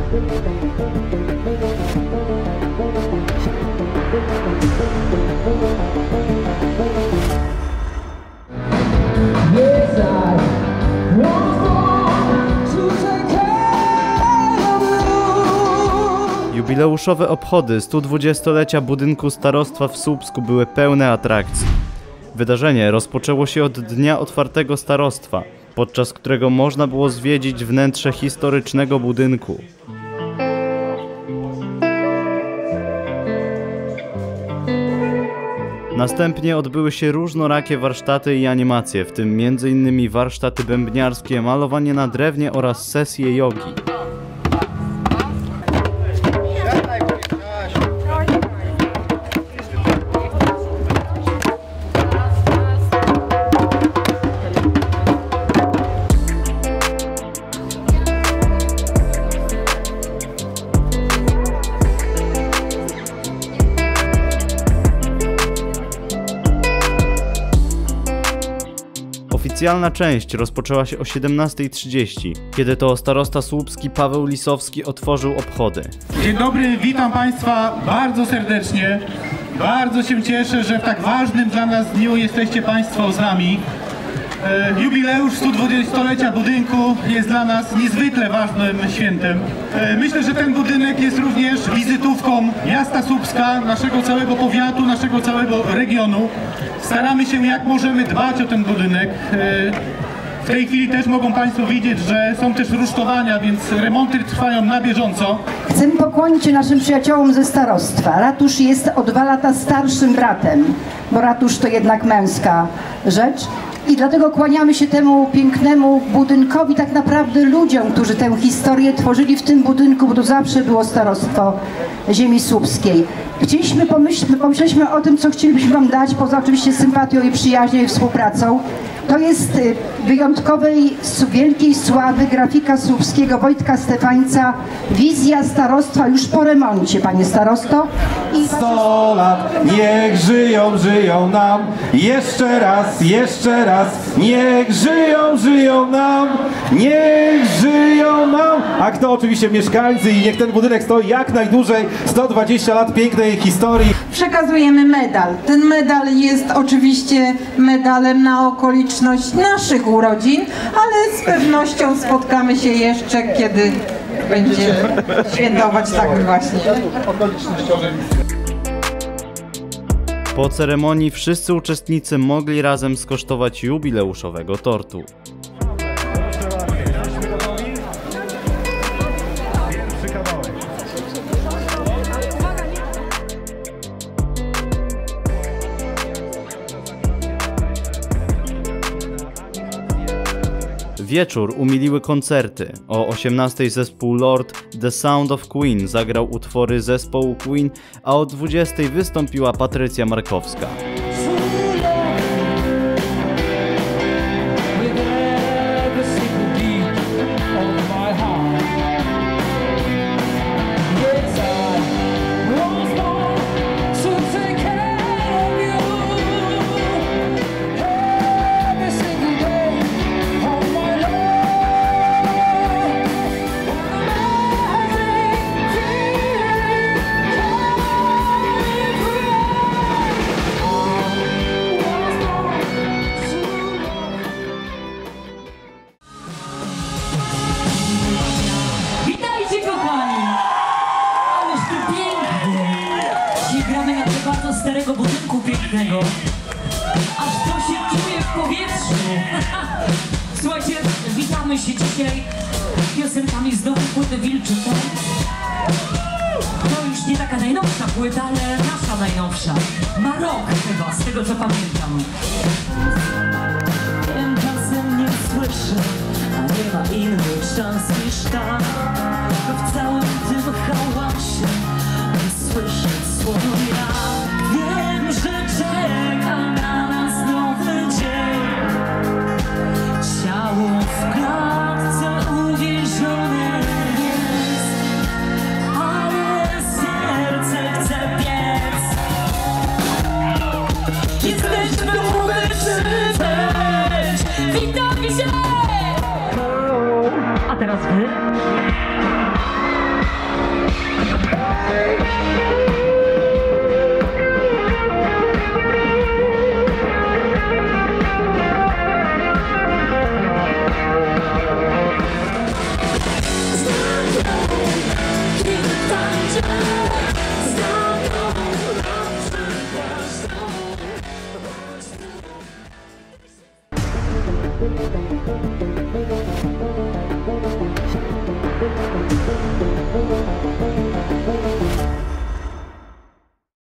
Jubileuszowe obchody 120-lecia budynku starostwa w Słupsku były pełne atrakcji. Wydarzenie rozpoczęło się od dnia otwartego starostwa, podczas którego można było zwiedzić wnętrze historycznego budynku. Następnie odbyły się różnorakie warsztaty i animacje, w tym m.in. warsztaty bębniarskie, malowanie na drewnie oraz sesje jogi. Oficjalna część rozpoczęła się o 17:30, kiedy to starosta słupski Paweł Lisowski otworzył obchody. Dzień dobry, witam Państwa bardzo serdecznie. Bardzo się cieszę, że w tak ważnym dla nas dniu jesteście Państwo z nami. Jubileusz 120-lecia budynku jest dla nas niezwykle ważnym świętem. Myślę, że ten budynek jest również wizytówką miasta Słupska, naszego całego powiatu, naszego całego regionu. Staramy się jak możemy dbać o ten budynek. W tej chwili też mogą Państwo widzieć, że są też rusztowania, więc remonty trwają na bieżąco. Chcemy pokłonić się naszym przyjaciołom ze starostwa. Ratusz jest o 2 lata starszym bratem, bo ratusz to jednak męska rzecz. I dlatego kłaniamy się temu pięknemu budynkowi, tak naprawdę ludziom, którzy tę historię tworzyli w tym budynku, bo to zawsze było starostwo ziemi słupskiej. Pomyśleliśmy o tym, co chcielibyśmy Wam dać, poza oczywiście sympatią i przyjaźnią i współpracą. To jest wyjątkowej, wielkiej sławy grafika słupskiego Wojtka Stefańca, wizja starostwa już po remoncie, panie starosto. 100 lat, niech żyją, żyją nam, jeszcze raz, niech żyją, żyją nam, niech żyją nam. A kto oczywiście mieszkańcy i niech ten budynek stoi jak najdłużej, 120 lat pięknej historii. Przekazujemy medal. Ten medal jest oczywiście medalem na okoliczność naszych urodzin, ale z pewnością spotkamy się jeszcze, kiedy będzie świętować tak właśnie. Po ceremonii wszyscy uczestnicy mogli razem skosztować jubileuszowego tortu. Wieczór umiliły koncerty. O 18:00 zespół Lord The Sound of Queen zagrał utwory zespołu Queen, a o 20:00 wystąpiła Patrycja Markowska. Starego budynku pięknego, aż to się czuje w powietrzu. Słuchajcie, witamy się dzisiaj piosenkami z nowej płyty Wilczy Ton. To już nie taka najnowsza płyta, ale nasza najnowsza. Ma rok chyba, z tego co pamiętam. Tymczasem nie słyszę, a nie ma innych szans niż ta. W całym tym hałasie nie słyszę słowa ja. Wiem, że czeka na nas nowy dzień. Ciało w klatce uwięzione jest, ale serce chce biec. Jesteśmy uwyczyć, witamy się! A teraz wy? Thank